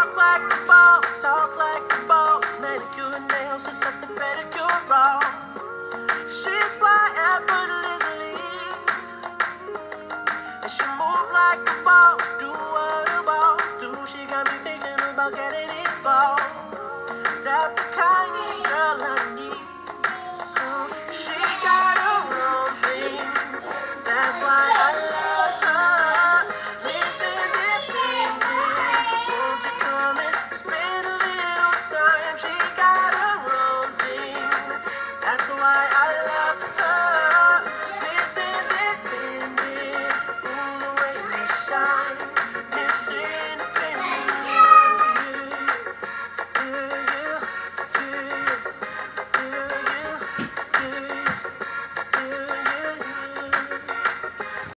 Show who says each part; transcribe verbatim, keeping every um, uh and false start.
Speaker 1: Walk like a boss, talk like a boss. Manicure and nails, just set the pedicure off. She's fly effortlessly, and she move like a boss. Do what a boss do. She got me thinking about getting involved. That's the kind of girl I